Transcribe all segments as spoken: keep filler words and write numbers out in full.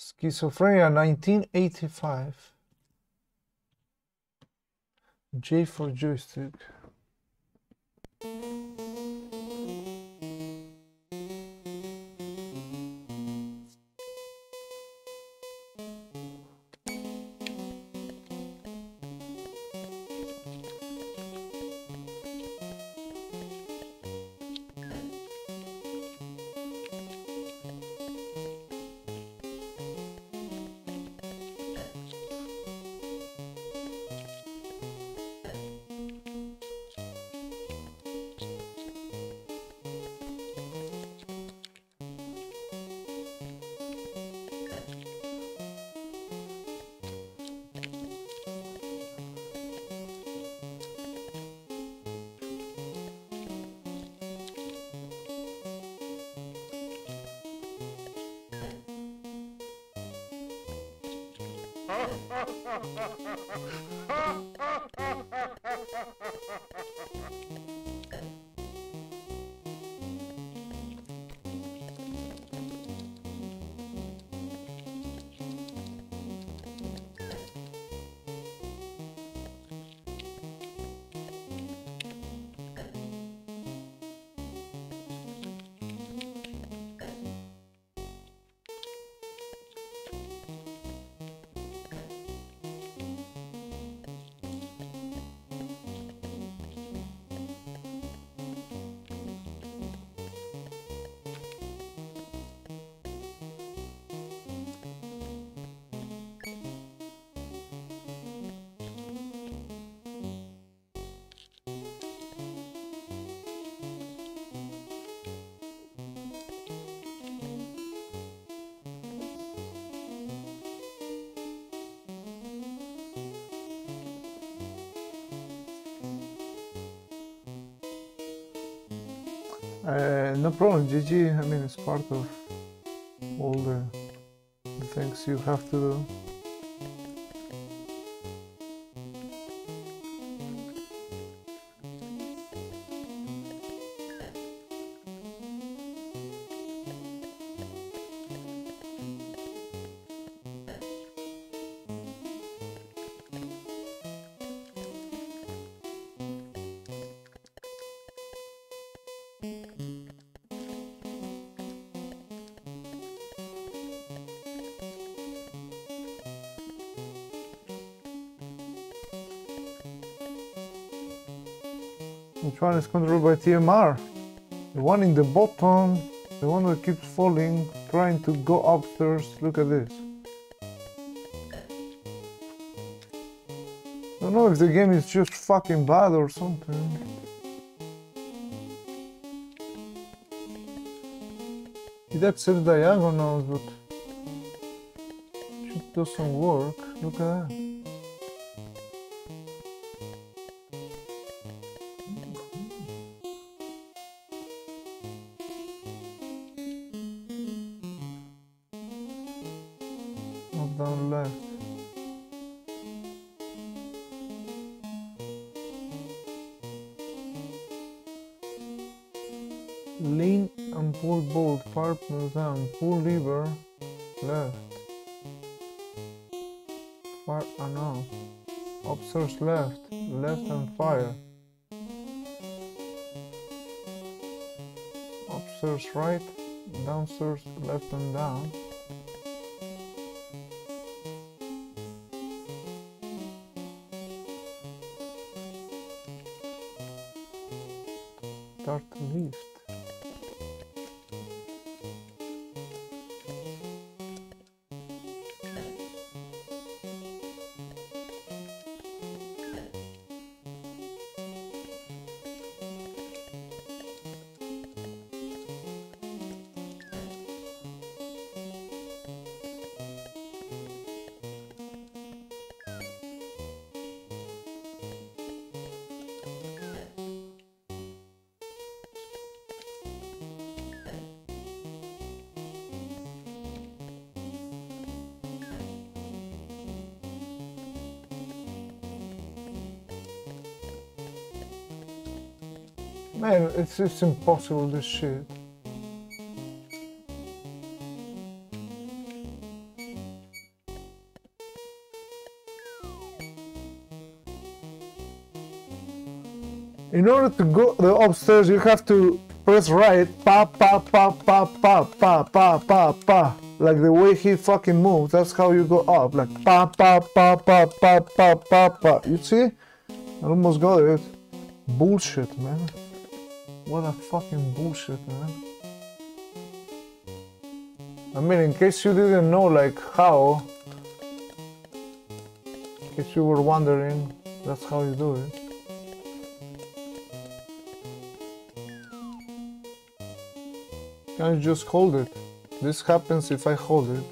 Schizophrenia nineteen eighty-five. J for joystick. Uh, no problem, G G. I mean, it's part of all the, the things you have to do. Which one is controlled by T M R? The one in the bottom, the one that keeps falling, trying to go upstairs. Look at this. I don't know if the game is just fucking bad or something. It accepts diagonals, but it doesn't work. Look at that. Down left. Lean and pull both, fire plus down, pull lever, left. Fire and out. Upstairs left, left and fire. Upstairs right, downstairs left and down. Start lift. Man, it's just impossible, this shit. In order to go the upstairs, you have to press right, pa pa pa pa pa pa pa pa pa, like the way he fucking moves. That's how you go up, like pa pa pa pa pa pa pa pa. You see? I almost got it. Bullshit, man. What a fucking bullshit, man. I mean, in case you didn't know, like how, in case you were wondering, that's how you do it. Can you just hold it? This happens if I hold it.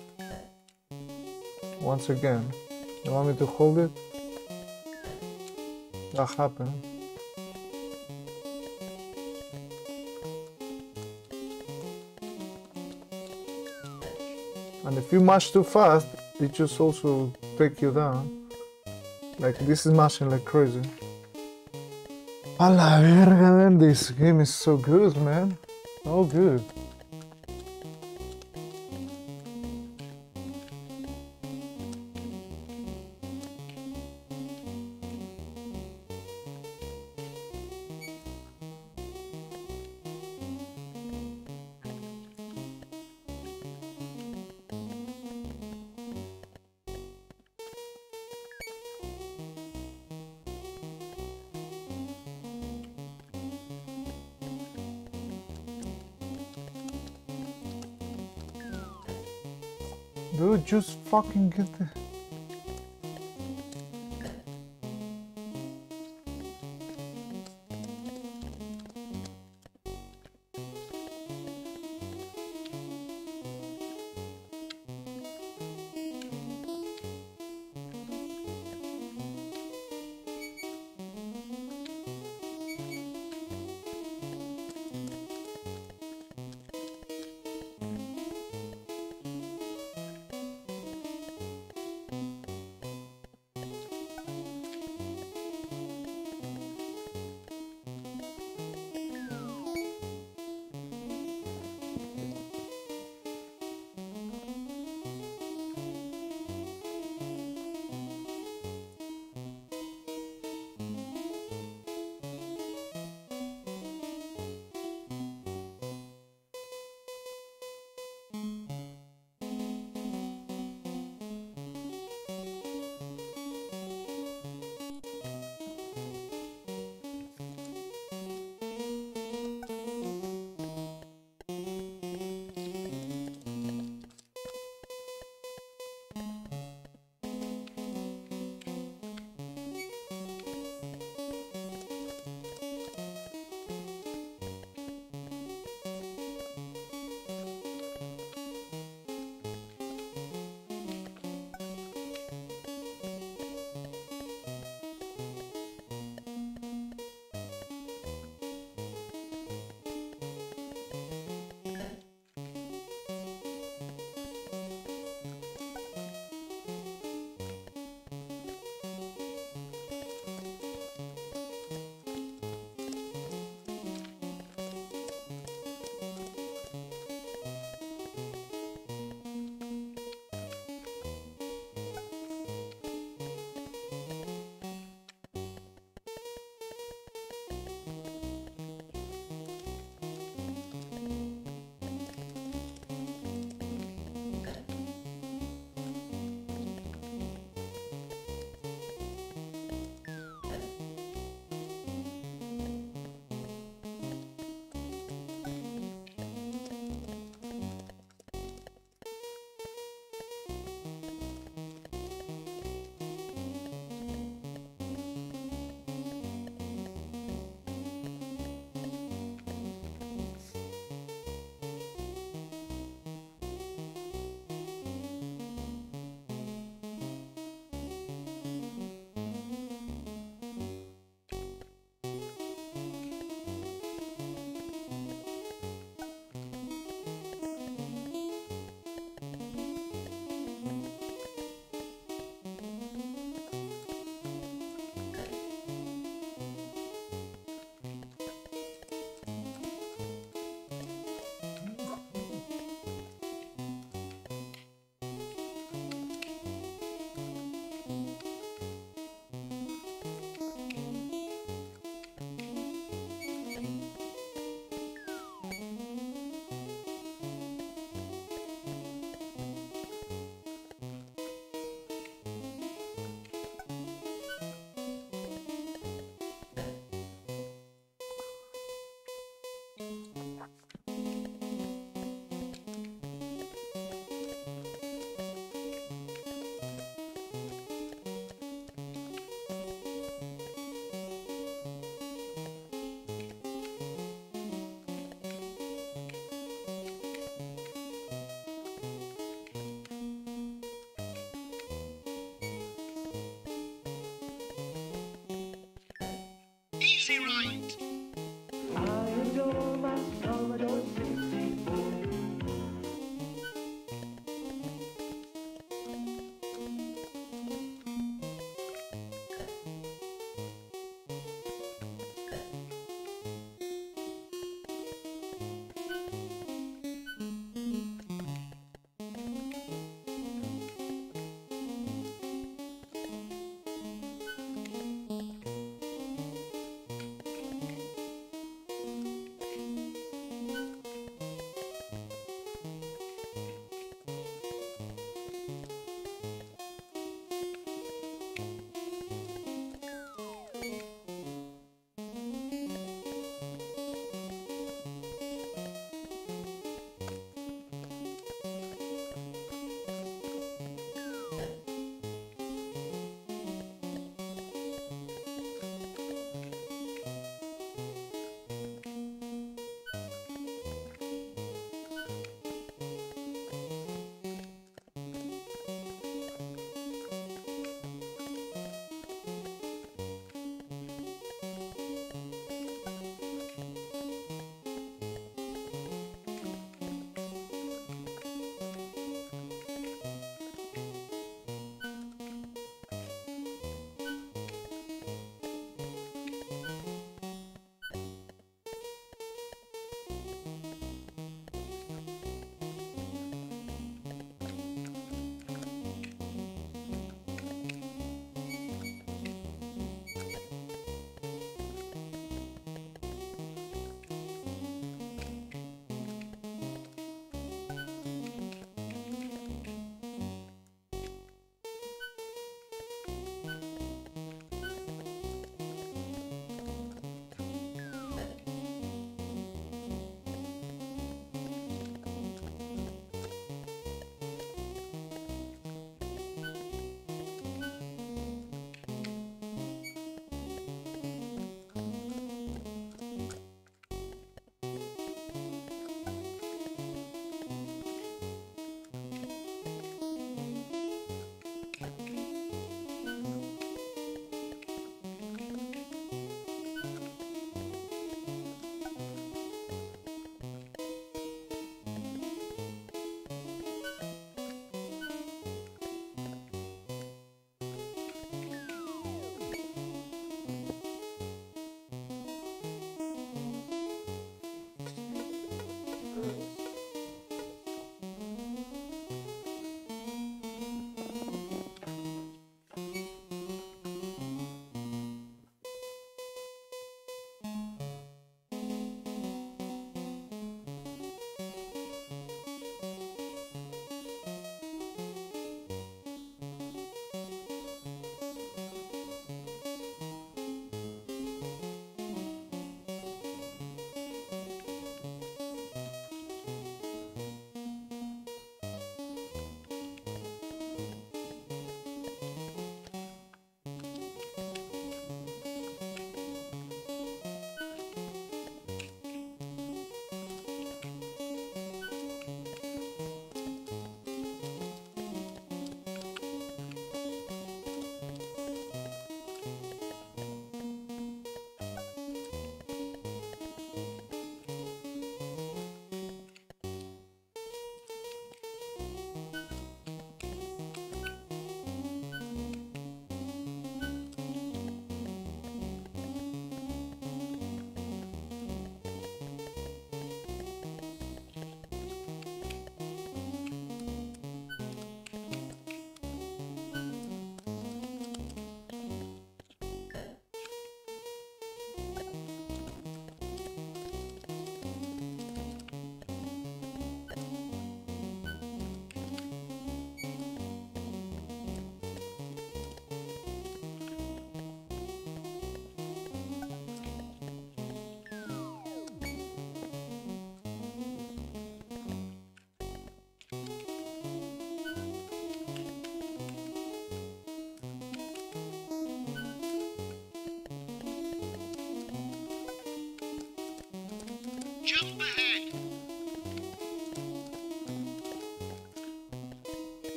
Once again. You want me to hold it? That happened. And if you mash too fast, it just also take you down. Like this is mashing like crazy. A la verga, man, this game is so good, man. So good. Dude, just fucking get the...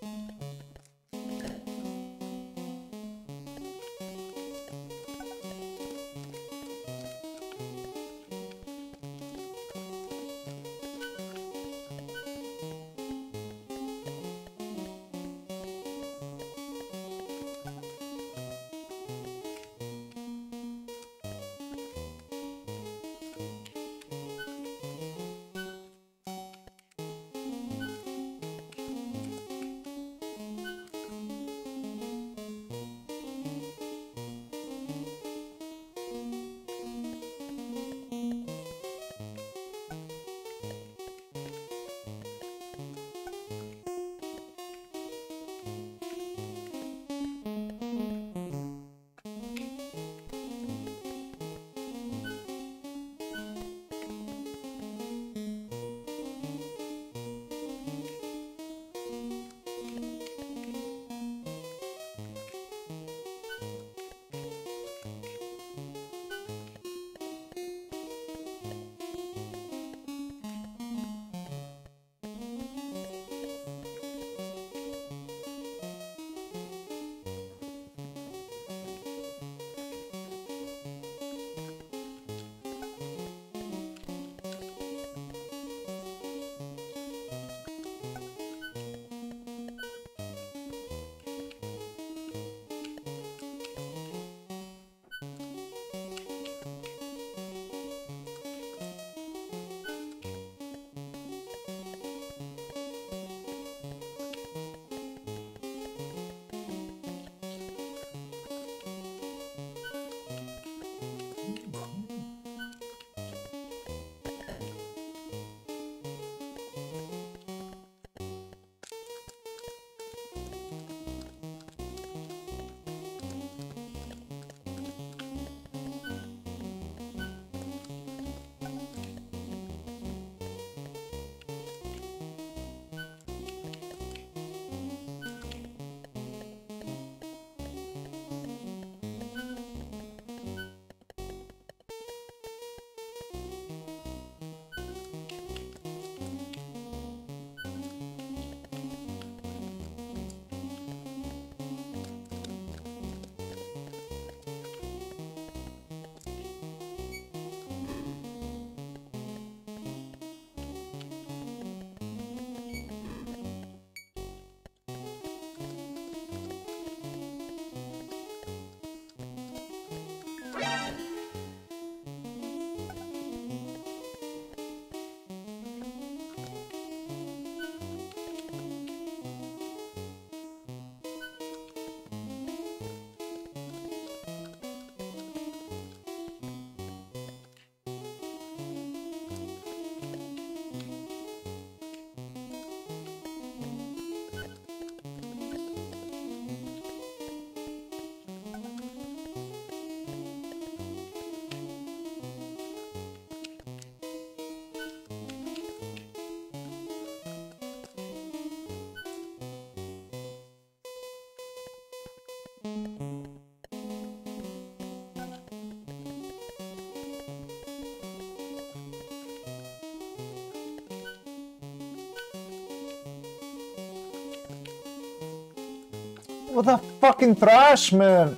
What the fucking trash, man!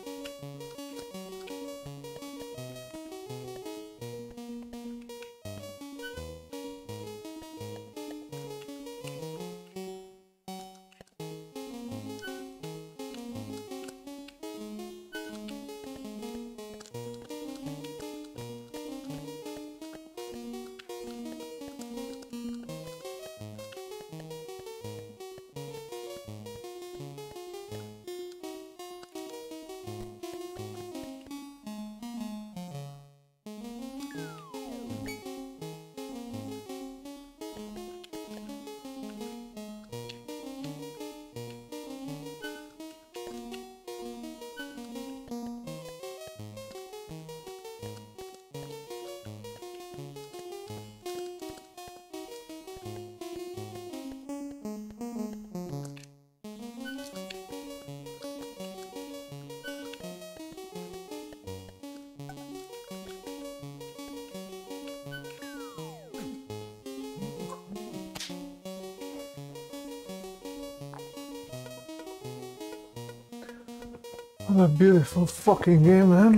What a beautiful fucking game, man.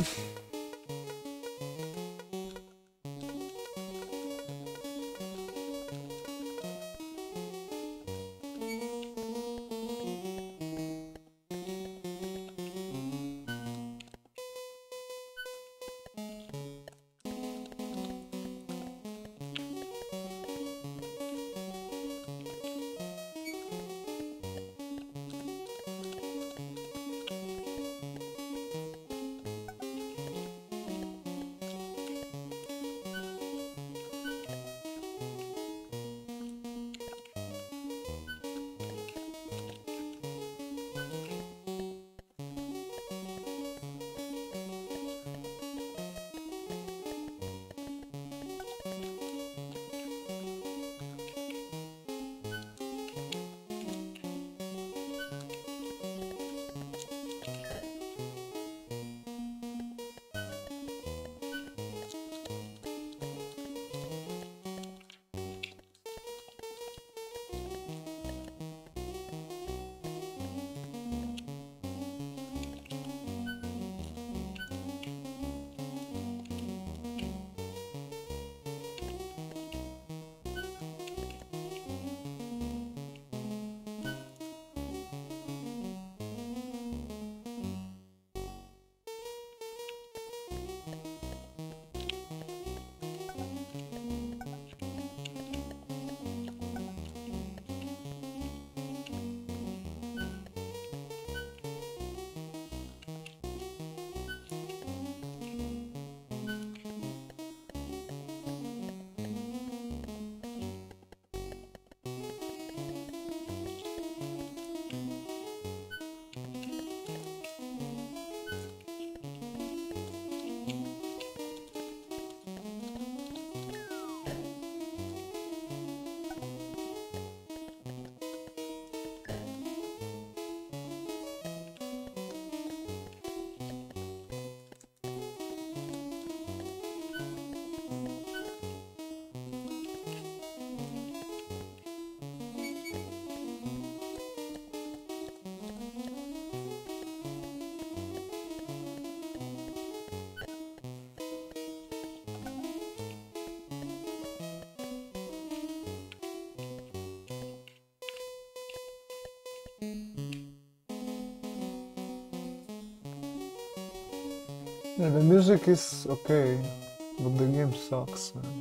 Yeah, the music is okay, but the game sucks, man.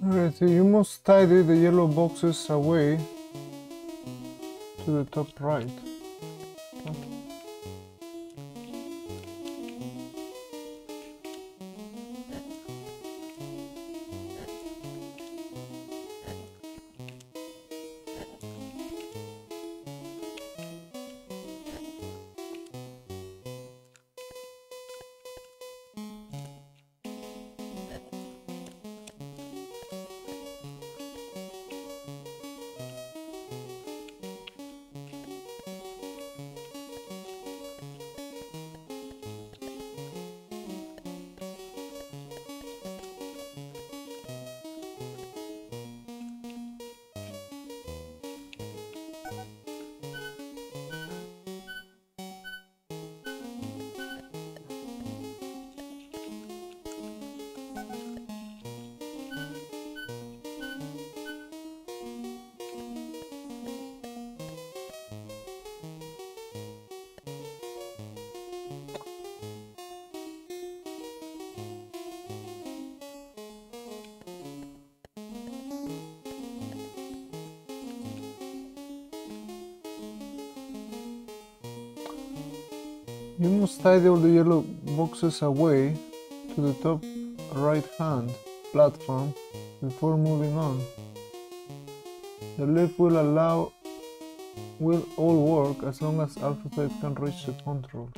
Alright, so you must tidy the yellow boxes away to the top right. Okay. You must tidy all the yellow boxes away to the top right hand platform before moving on. The left will allow will all work as long as Alphonse can reach the controls.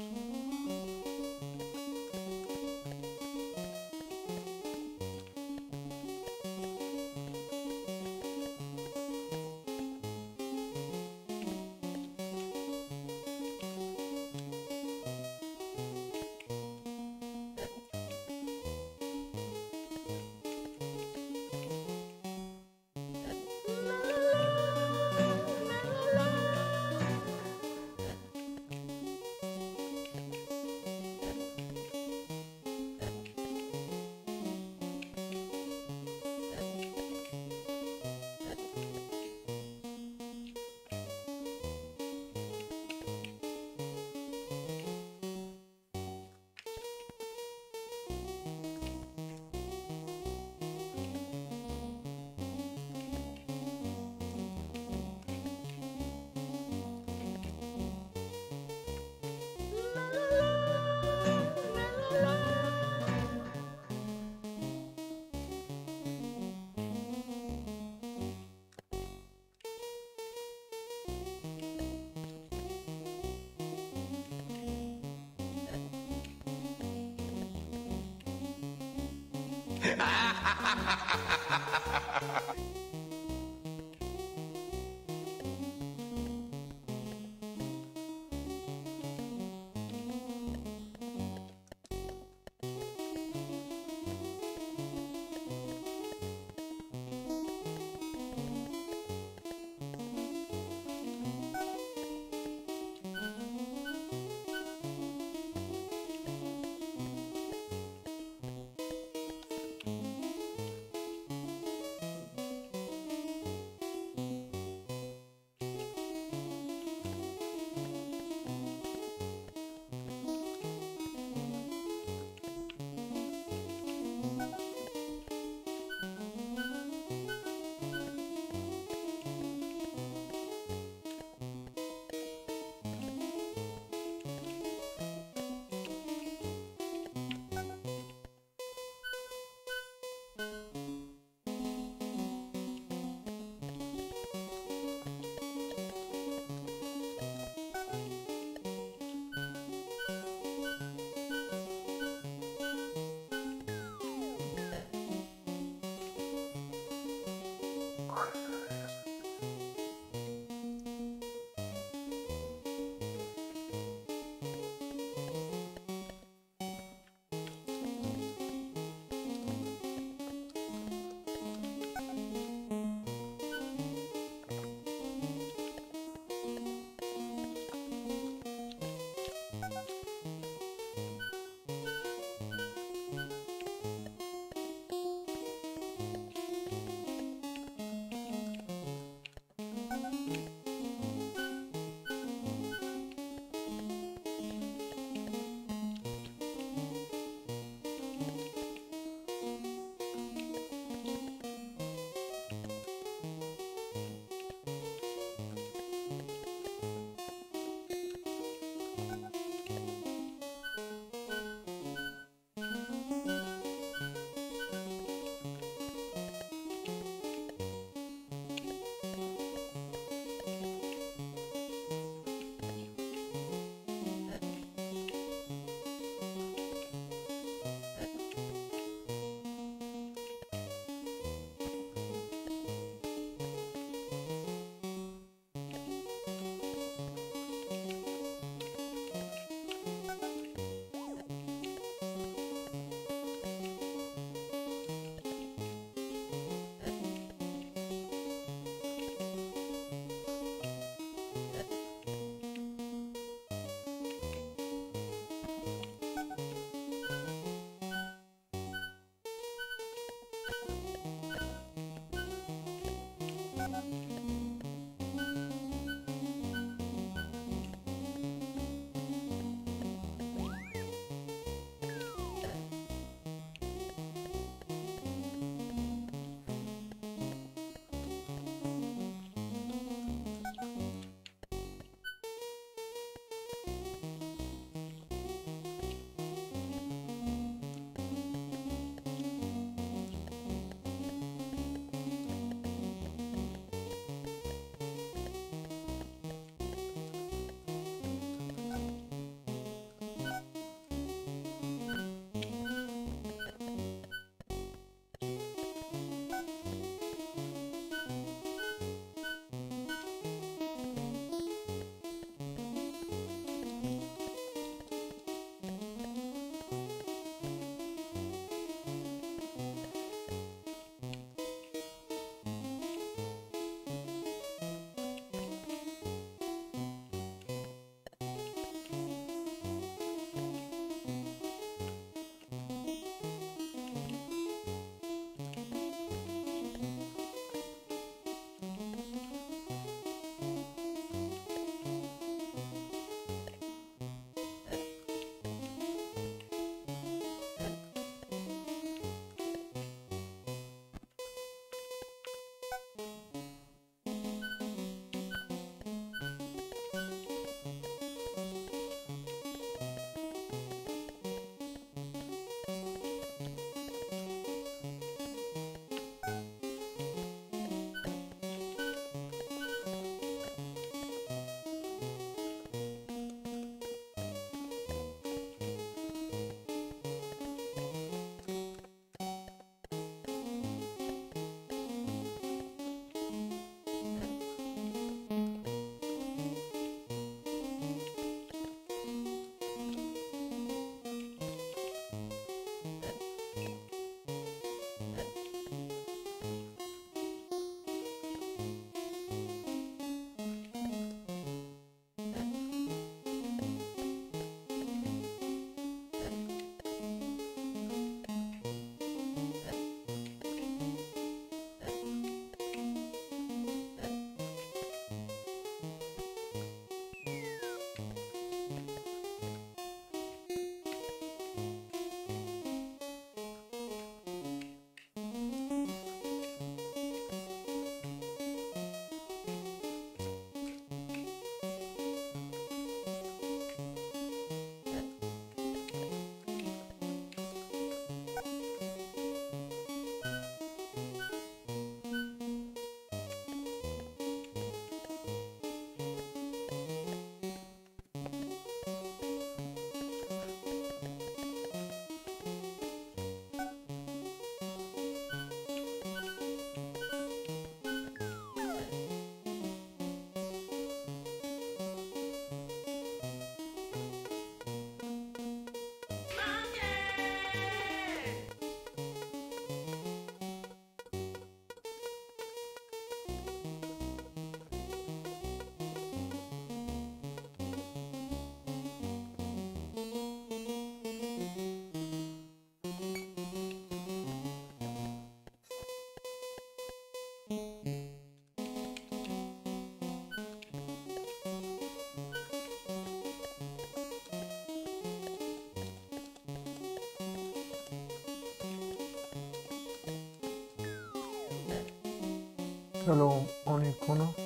Hello, Onikono.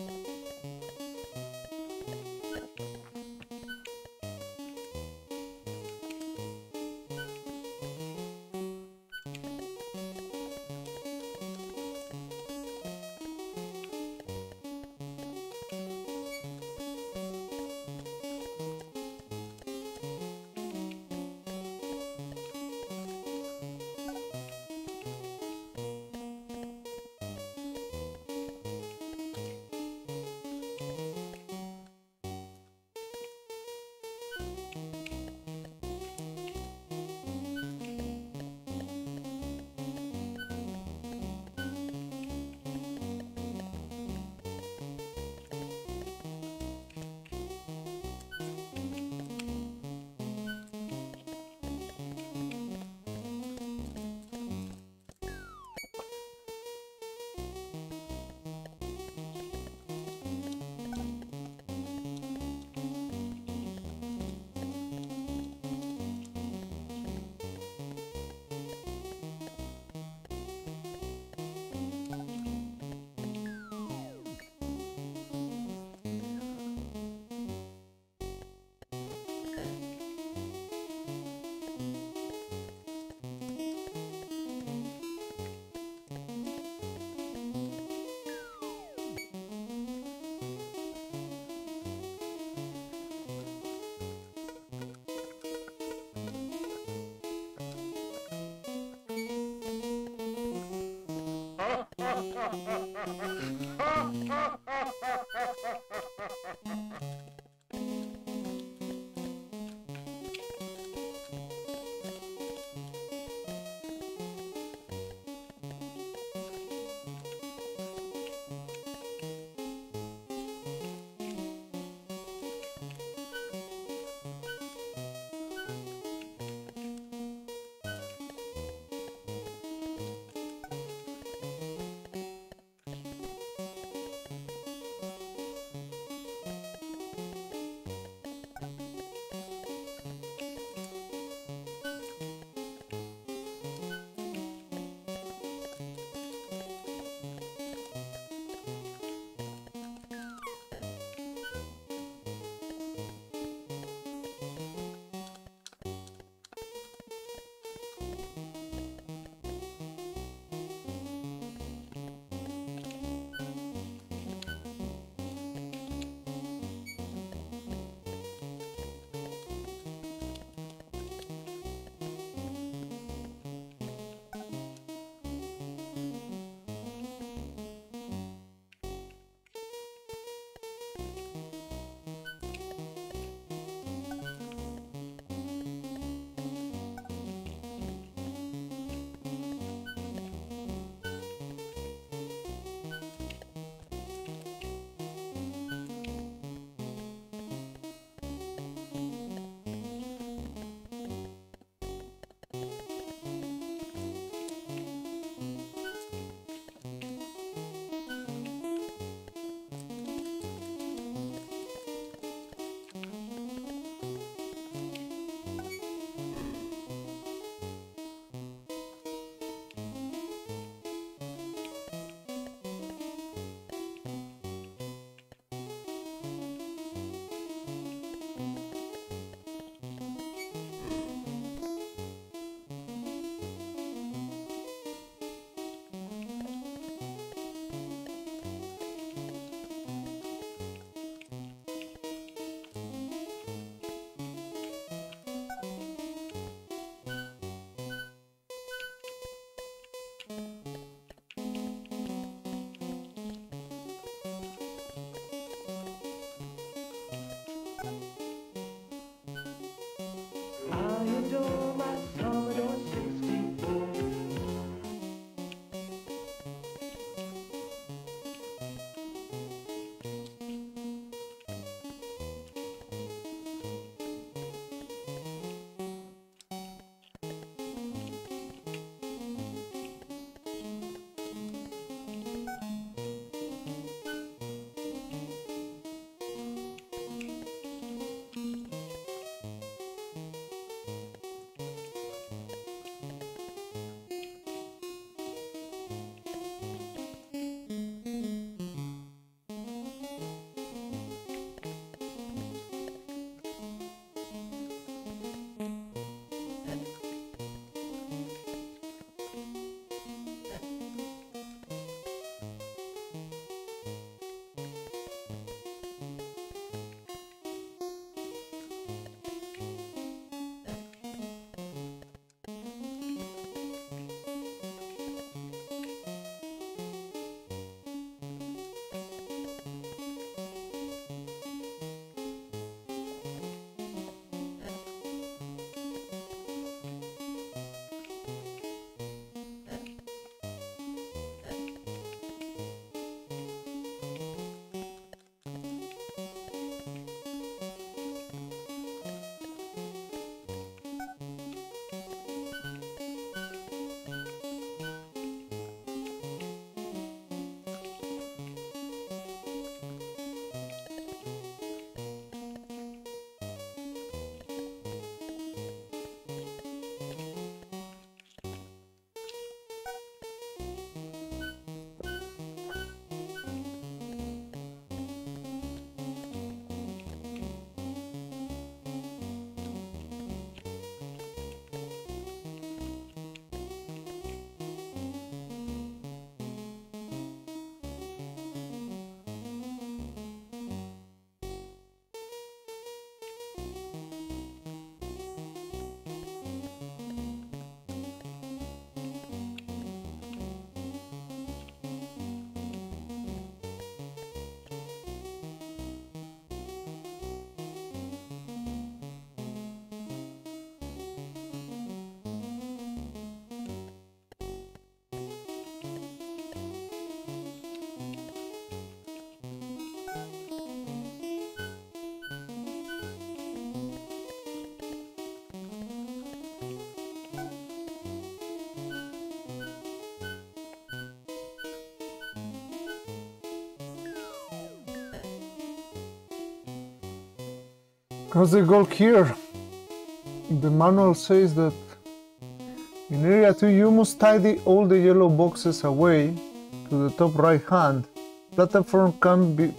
How's the goal here? The manual says that in area two you must tidy all the yellow boxes away to the top right hand. Platform can be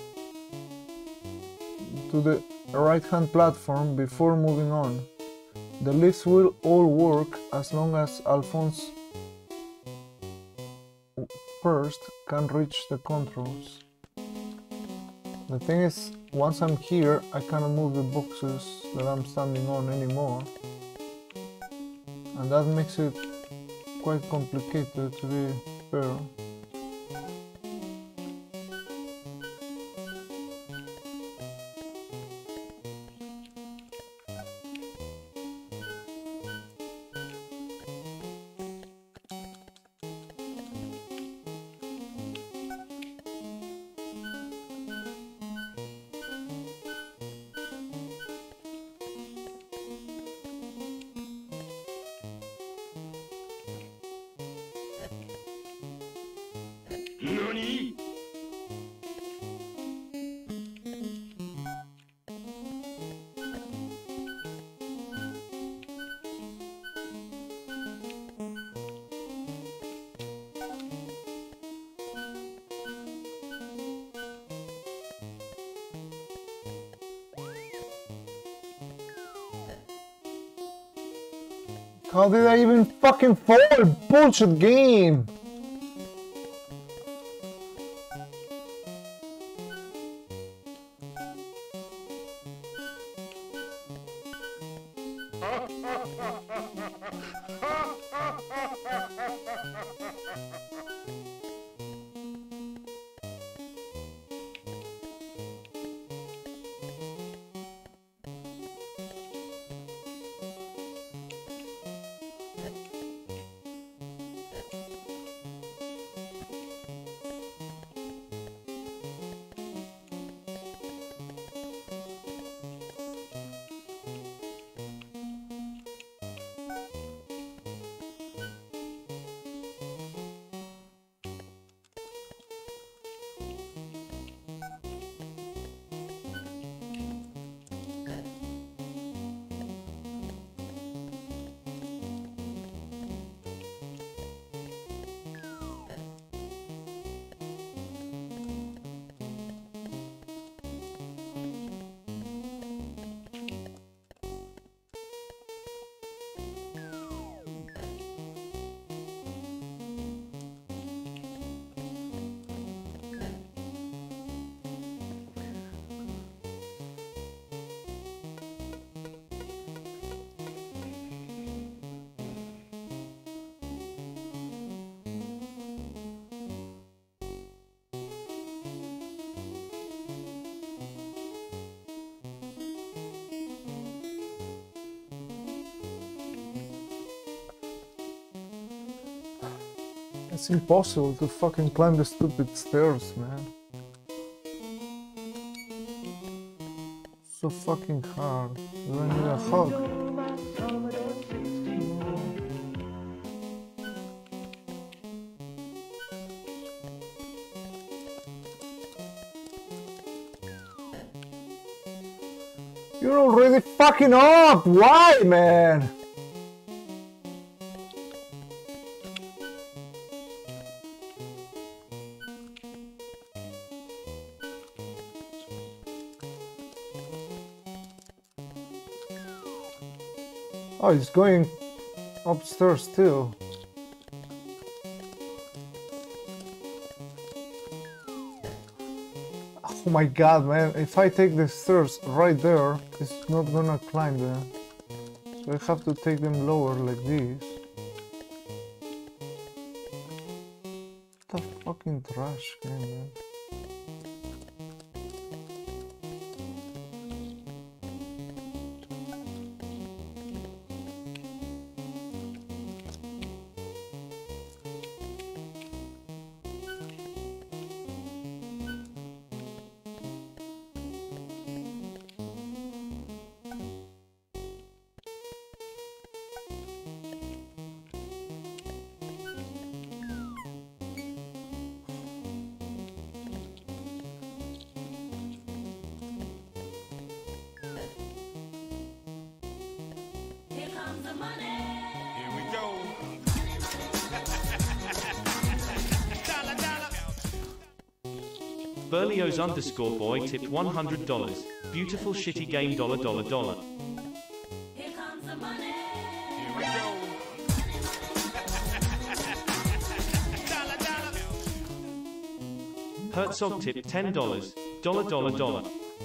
to the right hand platform before moving on. The lifts will all work as long as Alphonse first can reach the controls. The thing is, once I'm here, I cannot move the boxes that I'm standing on anymore. And that makes it quite complicated, to be fair. How did I even fucking fall? Bullshit game! It's impossible to fucking climb the stupid stairs, man. So fucking hard. Do I need a hug? You're already fucking up! Why, man? Oh, he's going upstairs too. Oh my god, man, if I take the stairs right there, it's not gonna climb there. So I have to take them lower like this. What the fucking trash game, man. Berlioz underscore boy tipped one hundred dollars. Beautiful shitty game dollar dollar dollar. Here comes the money. Here we go. Dollar, dollar. Herzog tipped ten dollars. Dollar dollar dollar.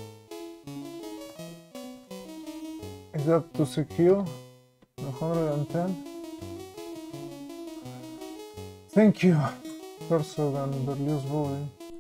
Is that to secure? one hundred ten? Thank you, Herzog and Berlioz boy.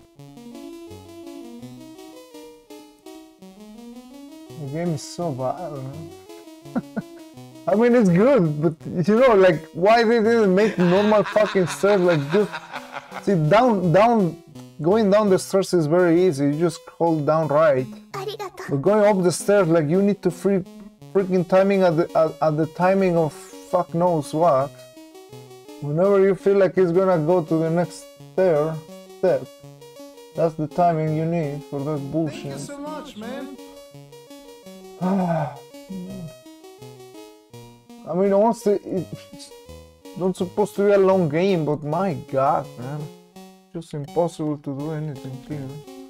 The game is so bad, man. I mean, it's good, but you know, like, why they didn't make normal fucking stairs? Like, just see, down, down, going down the stairs is very easy. You just hold down right. But going up the stairs, like, you need to free, freaking timing at the at, at the timing of fuck knows what. Whenever you feel like it's gonna go to the next stair, step, that's the timing you need for that bullshit. Thank you so much, man. I mean, honestly, it's not supposed to be a long game, but my god, man. Just impossible to do anything here.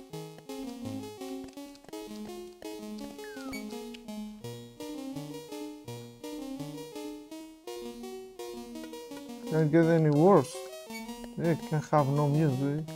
Can't get any worse. It can have no music.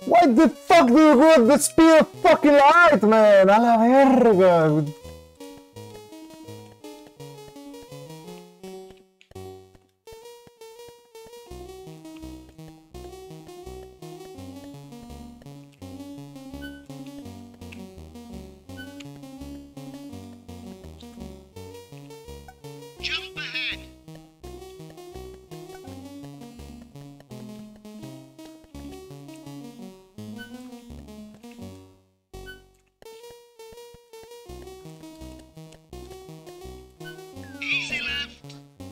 Why the fuck do you go at the speed of fucking light, man? A la verga. Jump ahead. Easy left.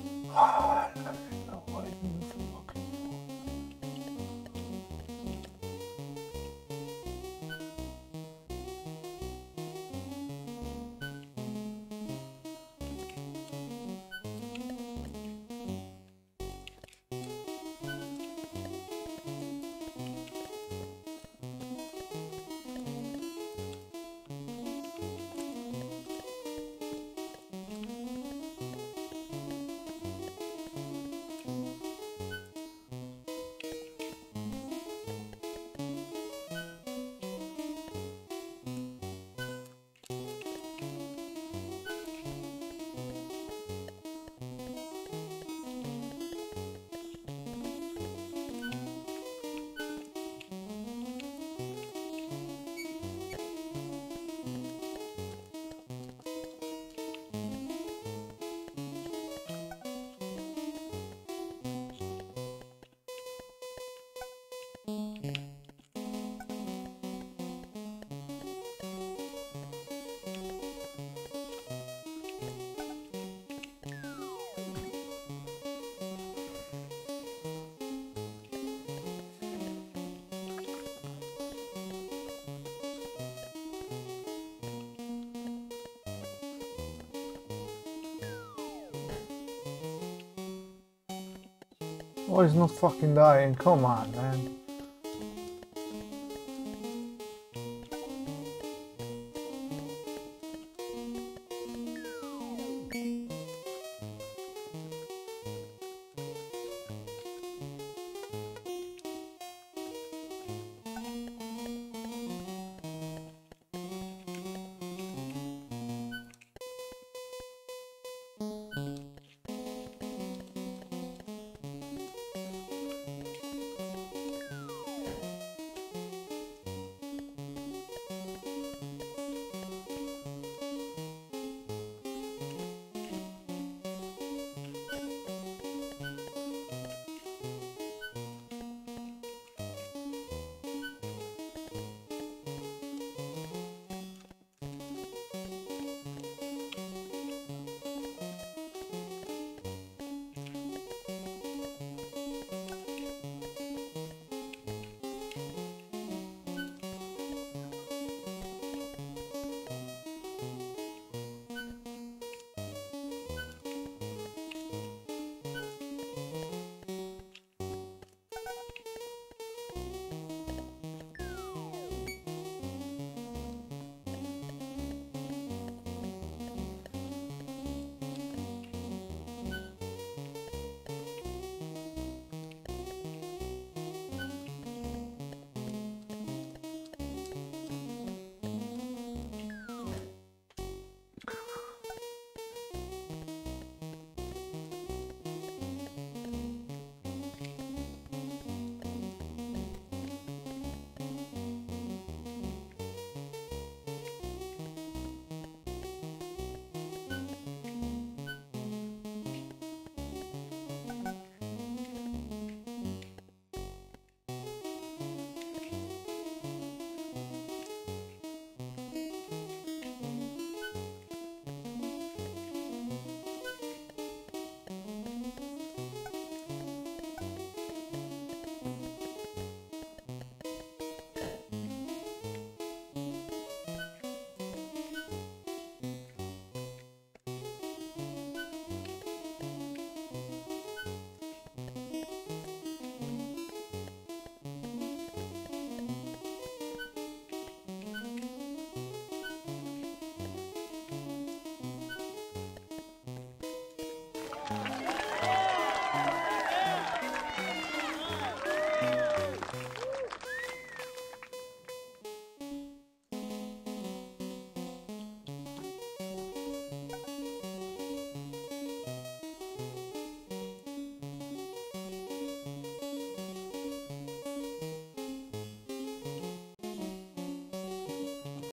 Oh, he's not fucking dying. Come on, man.